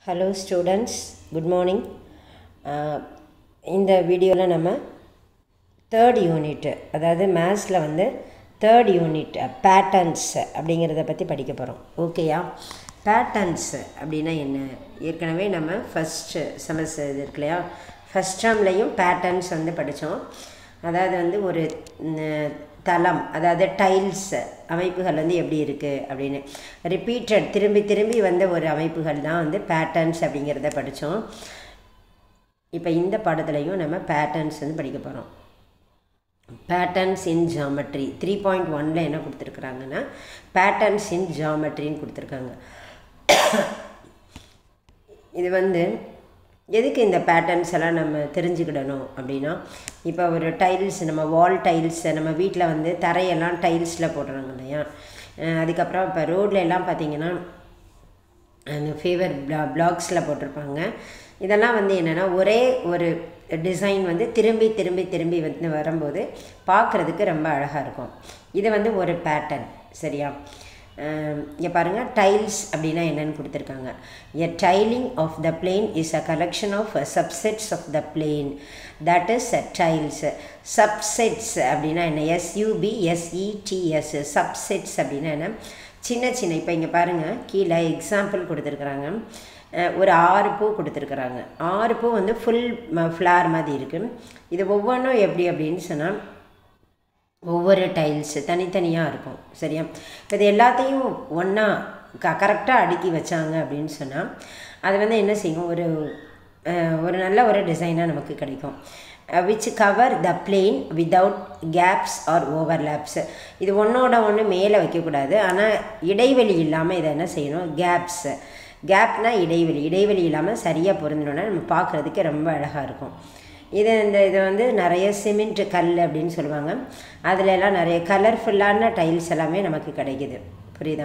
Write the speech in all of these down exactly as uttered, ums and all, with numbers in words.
Hello students, good morning. இந்த வீடியோவில் நம்ம third unit, அதாவது மேத்ஸில் வந்து third unit patterns அப்படிங்கிறத பற்றி படிக்க போகிறோம். ஓகேயா? patterns அப்படின்னா என்ன? ஏற்கனவே நம்ம ஃபர்ஸ்ட் செமஸ்டர் இது இருக்கு இல்லையா, ஃபஸ்ட் டேர்ம்லையும் patterns வந்து படித்தோம். அதாவது வந்து ஒரு தளம், அதாவது டைல்ஸ் அமைப்புகள் வந்து எப்படி இருக்குது அப்படின்னு ரிப்பீட்டட் திரும்பி திரும்பி வந்த ஒரு அமைப்புகள் தான் வந்து பேட்டர்ன்ஸ் அப்படிங்கிறத படித்தோம். இப்போ இந்த பாடத்துலையும் நம்ம பேட்டர்ன்ஸ் வந்து படிக்க போகிறோம். Patterns in geometry three point ஒனில் என்ன கொடுத்துருக்குறாங்கன்னா பேட்டர்ன்ஸ் இன் ஜாமெட்ரின்னு கொடுத்துருக்காங்க. இது வந்து எதுக்கு இந்த பேட்டர்ன்ஸ் எல்லாம் நம்ம தெரிஞ்சுக்கிடணும் அப்படின்னா, இப்போ ஒரு டைல்ஸ், நம்ம வால் டைல்ஸை நம்ம வீட்டில் வந்து தரையெல்லாம் டைல்ஸில் போடுறாங்க இல்லையா, அதுக்கப்புறம் இப்போ ரோட்டில் எல்லாம் பார்த்திங்கன்னா அந்த ஃபேவர் பிளா பிளாக்ஸில் போட்டிருப்பாங்க. இதெல்லாம் வந்து என்னென்னா ஒரே ஒரு டிசைன் வந்து திரும்பி திரும்பி திரும்பி வந்து வரும்போது பார்க்குறதுக்கு ரொம்ப அழகாக இருக்கும். இது வந்து ஒரு பேட்டர்ன். சரியா? இங்கே பாருங்கள், டைல்ஸ் அப்படின்னா என்னென்னு கொடுத்துருக்காங்க. எ டைலிங் of the plane is a collection of subsets of the plane, that is a tiles. Subsets அப்படின்னா என்ன? எஸ்யூபிஎஸ்இடிஎஸ். சப்செட்ஸ் அப்படின்னா என்ன? சின்ன சின்ன, இப்போ இங்கே பாருங்கள் கீழே எக்ஸாம்பிள் கொடுத்துருக்குறாங்க. ஒரு ஆறு பூ கொடுத்துருக்குறாங்க. ஆறு பூ வந்து ஃபுல் ஃப்ளார் மாதிரி இருக்குது. இது ஒவ்வொன்றும் எப்படி அப்படின்னு சொன்னால் ஒவ்வொரு டைல்ஸு தனித்தனியாக இருக்கும். சரியா? இப்போ இது எல்லாத்தையும் ஒன்றா க கரெக்டாக அடுக்கி வச்சாங்க அப்படின்னு சொன்னால் அது வந்து என்ன செய்யும், ஒரு ஒரு நல்ல ஒரு டிசைனாக நமக்கு கிடைக்கும். Which cover the plane without gaps or overlaps. இது ஒன்றோட ஒன்று மேலே வைக்கக்கூடாது, ஆனால் இடைவெளி இல்லாமல் இதை என்ன செய்யணும், கேப்ஸு. கேப்னால் இடைவெளி, இடைவெளி இல்லாமல் சரியாக பொருந்தணுன்னா நம்ம பார்க்குறதுக்கு ரொம்ப அழகாக இருக்கும். இது இந்த இதை வந்து நிறைய சிமெண்ட் கல் அப்படின்னு சொல்லுவாங்க. அதில் எல்லாம் நிறைய கலர்ஃபுல்லான டைல்ஸ் எல்லாமே நமக்கு கிடைக்கிது. புரியுதா?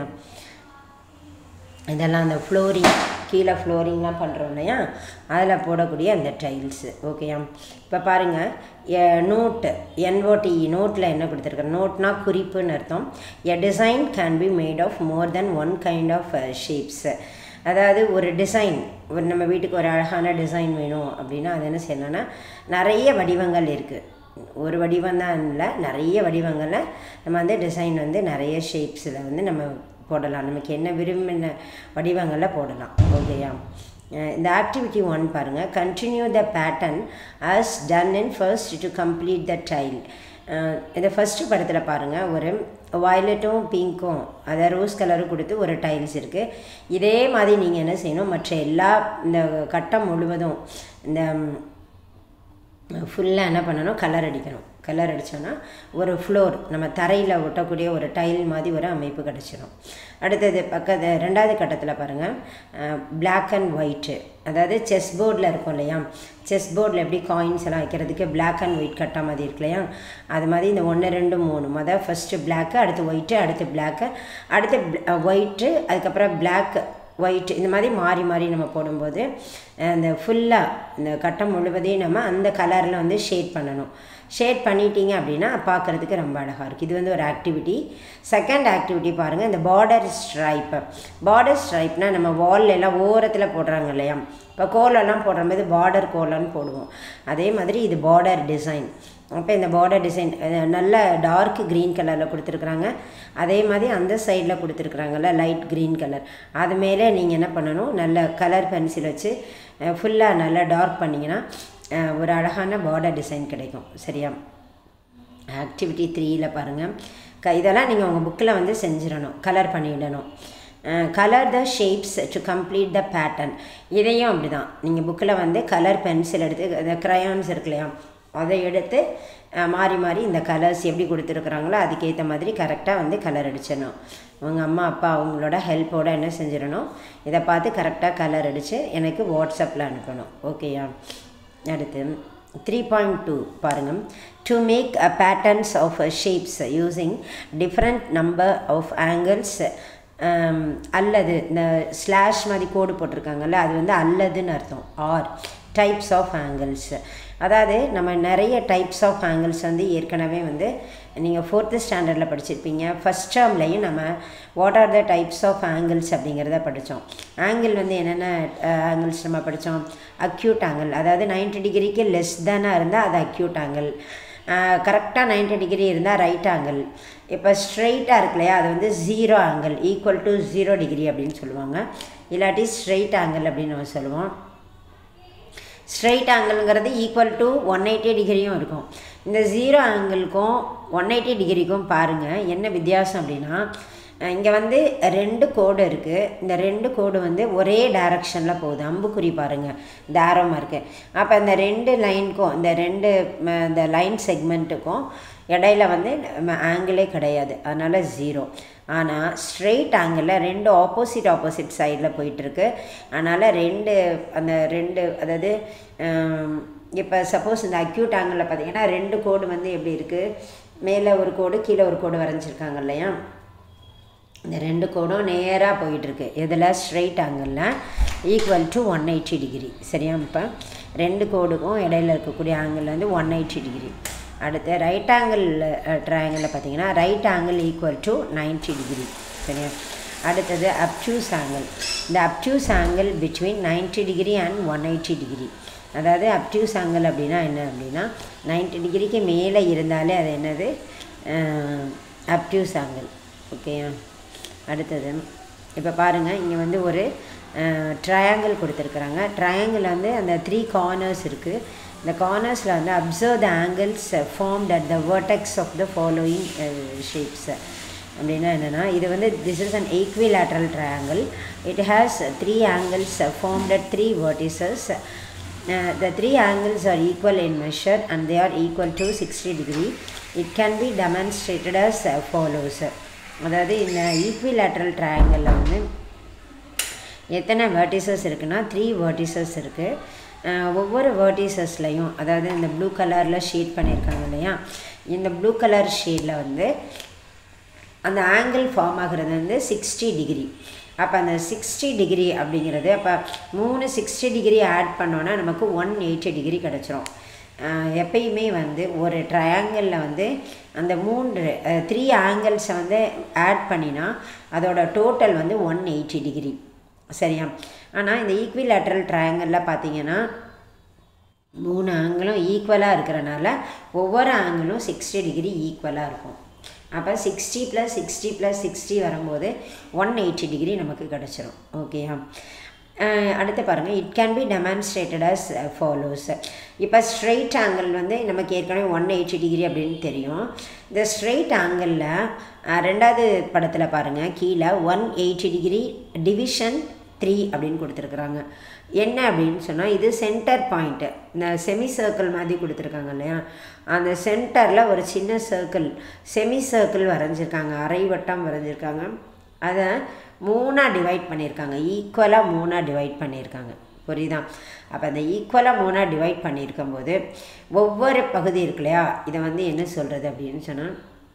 இதெல்லாம் அந்த ஃப்ளோரிங், கீழே ஃப்ளோரிங்லாம் பண்ணுறோம் இல்லையா, அதில் போடக்கூடிய அந்த டைல்ஸு. ஓகேயா? இப்போ பாருங்கள், நோட்டு என்ஓடி நோட்டில் என்ன கொடுத்துருக்காங்க? நோட்னா குறிப்புன்னு அர்த்தம். A design can be made of more than one kind of shapes. அதாவது ஒரு டிசைன், ஒரு நம்ம வீட்டுக்கு ஒரு அழகான டிசைன் வேணும் அப்படின்னா அது என்ன செய்யணும்னா நிறைய வடிவங்கள் இருக்குது. ஒரு வடிவம் தான் இல்லை, நிறைய வடிவங்களில் நம்ம வந்து டிசைன் வந்து நிறைய ஷேப்ஸில் வந்து நம்ம போடலாம். நமக்கு என்ன விரும்பின வடிவங்களில் போடலாம். ஓகேயா? இந்த ஆக்டிவிட்டி ஒன் பாருங்கள். Continue the pattern as done in first to complete the tile. இந்த ஃபஸ்ட்டு படத்தில் பாருங்கள், ஒரு வயலட்டும் பிங்க்கும் அதை ரோஸ் கலரும் கொடுத்து ஒரு டைல்ஸ் இருக்குது. இதே மாதிரி நீங்கள் என்ன செய்யணும், மற்ற எல்லா இந்த கட்டம் முழுவதும் இந்த ஃபுல்லாக என்ன பண்ணணும், கலர் அடிக்கணும். கலர் அடித்தோன்னா ஒரு ஃப்ளோர், நம்ம தரையில் ஒட்டக்கூடிய ஒரு டைல் மாதிரி ஒரு அமைப்பு கிடச்சிடும். அடுத்தது பக்கத்து ரெண்டாவது கட்டத்தில் பாருங்கள், பிளாக் அண்ட் ஒயிட்டு. அதாவது செஸ் போர்டில் இருக்கும் இல்லையா, செஸ் போர்டில் எப்படி காயின்ஸ் எல்லாம் வைக்கிறதுக்கு பிளாக் அண்ட் ஒயிட் கட்டா மாதிரி இருக்கு இல்லையா, அது மாதிரி இந்த ஒன்று ரெண்டு மூணு, மொதல் ஃபஸ்ட்டு பிளாக்கு, அடுத்து ஒயிட்டு, அடுத்து பிளாக்கு, அடுத்து ஒயிட்டு, அதுக்கப்புறம் பிளாக் ஒயிட், இந்த மாதிரி மாறி மாறி நம்ம போடும்போது அந்த ஃபுல்லாக இந்த கட்டம் முழுவதையும் நம்ம அந்த கலரில் வந்து ஷேட் பண்ணணும். ஷேட் பண்ணிட்டீங்க அப்படின்னா பார்க்குறதுக்கு ரொம்ப அழகாக இருக்குது. இது வந்து ஒரு ஆக்டிவிட்டி. செகண்ட் ஆக்டிவிட்டி பாருங்கள், இந்த பார்டர் ஸ்ட்ரைப்பு. பார்டர் ஸ்ட்ரைப்னால் நம்ம வால் எல்லாம் ஓரத்தில் போடுறாங்க இல்லையா, இப்போ கோலெல்லாம் போடும்போது பார்டர் கோலன்னு போடுவோம். அதே மாதிரி இது பார்டர் டிசைன். அப்போ இந்த பார்டர் டிசைன் நல்ல டார்க் க்ரீன் கலரில் கொடுத்துருக்குறாங்க. அதே மாதிரி அந்த சைடில் கொடுத்துருக்குறாங்கல்ல லைட் க்ரீன் கலர், அது மேலே நீங்கள் என்ன பண்ணணும், நல்ல கலர் பென்சில் வச்சு ஃபுல்லாக நல்லா டார்க் பண்ணிங்கன்னா ஒரு அழகான பார்டர் டிசைன் கிடைக்கும். சரியா? ஆக்டிவிட்டி த்ரீயில் பாருங்கள், க இதெல்லாம் நீங்கள் உங்கள் புக்கில் வந்து செஞ்சிடணும், கலர் பண்ணிடணும். Colour the shapes to complete the pattern. இதையும் அப்படி தான், நீங்கள் புக்கில் வந்து கலர் பென்சில் எடுத்து, இந்த க்ரையான்ஸ் இருக்கு இல்லையா, அதை எடுத்து மாறி மாறி இந்த கலர்ஸ் எப்படி கொடுத்துருக்குறாங்களோ அதுக்கேற்ற மாதிரி கரெக்டாக வந்து கலர் அடிச்சிடணும். உங்கள் அம்மா அப்பா அவங்களோட ஹெல்ப்போடு என்ன செஞ்சிடணும், இதை பார்த்து கரெக்டாக கலர் அடித்து எனக்கு வாட்ஸ்அப்பில் அனுப்பணும். ஓகேயா? அடுத்து த்ரீ பாயிண்ட் டூ பாருங்கள். To make a patterns of shapes using different number of angles. அல்லது இந்த ஸ்லாஷ் மாதிரி கோடு போட்டிருக்காங்கல்ல, அது வந்து அல்லதுன்னு அர்த்தம். Or types of angles. அதாவது நம்ம நிறைய டைப்ஸ் ஆஃப் ஆங்கிள்ஸ் வந்து ஏற்கனவே வந்து நீங்கள் ஃபோர்த்து ஸ்டாண்டர்டில் படிச்சிருப்பீங்க. ஃபஸ்ட் டேர்ம்லையும் நம்ம what are the types of angles அப்படிங்கிறத படித்தோம். ஆங்கிள் வந்து என்னென்ன ஆங்கிள்ஸ் நம்ம படித்தோம்? அக்யூட் ஆங்கிள், அதாவது நைன்ட்டி டிகிரிக்கு லெஸ் தானாக இருந்தால் அது அக்யூட் ஆங்கிள். கரெக்டாக நைன்ட்டி டிகிரி இருந்தால் ரைட் ஆங்கிள். இப்போ ஸ்ட்ரெயிட்டாக இருக்கு இல்லையா, அது வந்து zero angle, equal to zero degree அப்படின்னு சொல்லுவாங்க. இல்லாட்டி ஸ்ட்ரெயிட் ஆங்கிள் அப்படின்னு நம்ம சொல்லுவோம். ஸ்ட்ரெயிட் ஆங்கிள்ங்கிறது ஈக்குவல் டு ஒன் எயிட்டி டிகிரியும் இருக்கும். இந்த ஜீரோ ஆங்கிளுக்கும் ஒன் எயிட்டி டிகிரிக்கும் பாருங்கள் என்ன வித்தியாசம் அப்படின்னா, இங்கே வந்து ரெண்டு கோடு இருக்குது. இந்த ரெண்டு கோடு வந்து ஒரே டைரக்ஷனில் போகுது. அம்புக்குறி பாருங்கள், தாரமாக இருக்குது. அப்போ இந்த ரெண்டு லைனுக்கும் இந்த ரெண்டு இந்த லைன் செக்மெண்ட்டுக்கும் இடையில வந்து ஆங்கிளே கிடையாது, அதனால் ஜீரோ. ஆனால் ஸ்ட்ரெயிட் ஆங்கிளில் ரெண்டு ஆப்போசிட் ஆப்போசிட் சைடில் போயிட்டுருக்கு. அதனால் ரெண்டு அந்த ரெண்டு அதாவது இப்போ சப்போஸ் இந்த அக்யூட் ஆங்கிளில் பார்த்தீங்கன்னா ரெண்டு கோடு வந்து எப்படி இருக்குது, மேலே ஒரு கோடு கீழே ஒரு கோடு வரைஞ்சிருக்காங்க இல்லையா, இந்த ரெண்டு கோடும் நேராக போயிட்டுருக்கு. இதில் ஸ்ட்ரெயிட் ஆங்கிளில் equal to one eighty degree. சரியா? இப்போ ரெண்டு கோடுக்கும் இடையில இருக்கக்கூடிய ஆங்கிள் வந்து ஒன் எயிட்டி டிகிரி. அடுத்து ரைட் ஆங்கிள் ட்ரையாங்கிளில் பார்த்தீங்கன்னா right angle equal to ninety degree. சரியா? அடுத்தது அப்டியூஸ் ஆங்கிள். இந்த obtuse angle between ninety degree and one eighty degree. அதாவது அப்டியூஸ் ஆங்கிள் அப்படின்னா என்ன அப்படின்னா, நைன்ட்டி டிகிரிக்கு மேலே இருந்தாலே அது என்னது, அப்டியூஸ் ஆங்கிள். ஓகேயா? அடுத்தது இப்போ பாருங்கள், இங்கே வந்து ஒரு ட்ரையாங்கிள் கொடுத்துருக்குறாங்க. ட்ரையாங்கிள் வந்து அந்த த்ரீ கார்னர்ஸ் இருக்குது. இந்த கார்னர்ஸில் வந்து observe the angles formed at the vertex of the following shapes. அப்படின்னா என்னென்னா, இது வந்து this is an equilateral triangle. It has three angles formed at three vertices. The three angles are equal in measure and they are equal to sixty degree. It can be demonstrated as follows. அதாவது இந்த ஈக்விலேட்ரல் ட்ரையாங்கிளில் வந்து எத்தனை vertices இருக்குன்னா three vertices இருக்குது. ஒவ்வொரு வெர்டிசஸ்லையும் அதாவது இந்த blue கலரில் ஷேட் பண்ணியிருக்காங்க இல்லையா, இந்த ப்ளூ கலர் ஷேடில் வந்து அந்த ஆங்கிள் ஃபார்ம் ஆகிறது வந்து சிக்ஸ்டி டிகிரி. அப்போ அந்த சிக்ஸ்டி டிகிரி அப்படிங்கிறது, அப்போ மூணு சிக்ஸ்டி டிகிரி ஆட் பண்ணோன்னா நமக்கு ஒன் எயிட்டி டிகிரி கிடச்சிரும். எப்பயுமே வந்து ஒரு ட்ரையாங்கிளில் வந்து அந்த மூன்று த்ரீ ஆங்கிள்ஸை வந்து ஆட் பண்ணினா அதோட டோட்டல் வந்து ஒன் எயிட்டி டிகிரி. சரியா? ஆனால் இந்த ஈக்விலேட்ரல் ட்ரையாங்கிளில் பார்த்தீங்கன்னா மூணு ஆங்கிளும் ஈக்குவலாக இருக்கிறனால ஒவ்வொரு ஆங்கிளும் சிக்ஸ்டி டிகிரி ஈக்குவலாக இருக்கும். அப்போ sixty plus sixty plus sixty வரும்போது ஒன் எயிட்டி டிகிரி நமக்கு கிடச்சிரும். ஓகேயா? அடுத்து பாருங்கள், it can be demonstrated as follows. இப்போ ஸ்ட்ரெயிட் ஆங்கிள் வந்து நமக்கு ஏற்கனவே ஒன் எயிட்டி டிகிரி அப்படின்னு தெரியும். இந்த ஸ்ட்ரெயிட் ஆங்கிளில் ரெண்டாவது படத்தில் பாருங்கள், கீழே one eighty degree division three அப்படின்னு கொடுத்துருக்குறாங்க. என்ன அப்படின்னு சொன்னால், இது சென்டர் பாயிண்ட்டு, இந்த செமி சர்க்கிள் மாதிரி கொடுத்துருக்காங்க இல்லையா, அந்த சென்டரில் ஒரு சின்ன சர்க்கிள் செமி சர்க்கிள் வரைஞ்சிருக்காங்க, அரை வட்டம் வரைஞ்சிருக்காங்க. அதை மூணாக டிவைட் பண்ணியிருக்காங்க, ஈக்குவலாக மூணாக டிவைட் பண்ணியிருக்காங்க. புரியுதா? அப்போ அந்த ஈக்குவலாக மூணாக டிவைட் பண்ணியிருக்கும் போது ஒவ்வொரு பகுதி இருக்கு இல்லையா, இதை வந்து என்ன சொல்கிறது அப்படின்னு சொன்னால்,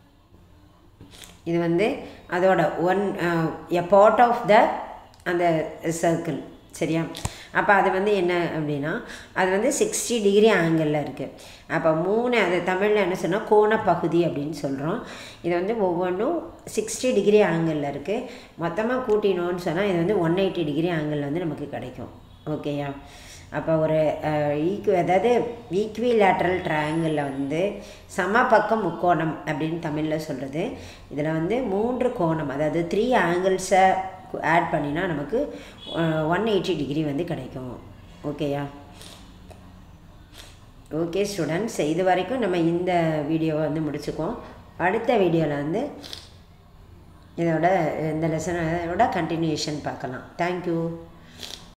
இது வந்து அதோட one a part of the அந்த சர்க்கிள். சரியா? அப்போ அது வந்து என்ன அப்படின்னா, அது வந்து சிக்ஸ்டி டிகிரி ஆங்கிளில் இருக்குது. அப்போ மூணு, அது தமிழில் என்ன சொன்னால் கோணப்பகுதி அப்படின்னு சொல்கிறோம். இது வந்து ஒவ்வொன்றும் சிக்ஸ்டி டிகிரி ஆங்கிளில் இருக்குது. மொத்தமாக கூட்டினோன்னு சொன்னால் இது வந்து ஒன் எயிட்டி டிகிரி ஆங்கிளில் வந்து நமக்கு கிடைக்கும். ஓகேயா? அப்போ ஒரு ஈக்வி அதாவது ஈக்விலேட்ரல் ட்ரையாங்கிளில் வந்து சமபக்கம் முக்கோணம் அப்படின்னு தமிழில் சொல்கிறது. இதில் வந்து மூன்று கோணம், அதாவது த்ரீ ஆங்கிள்ஸை ஆட் பண்ணினா நமக்கு ஒன் எயிட்டி டிகிரி வந்து கிடைக்கும். ஓகேயா? ஓகே ஸ்டூடெண்ட்ஸ், இது வரைக்கும் நம்ம இந்த வீடியோவை வந்து முடிச்சுக்குவோம். அடுத்த வீடியோவில் வந்து இதோட இந்த லெசனோட கண்டினியூஷன் பார்க்கலாம். தேங்க்யூ.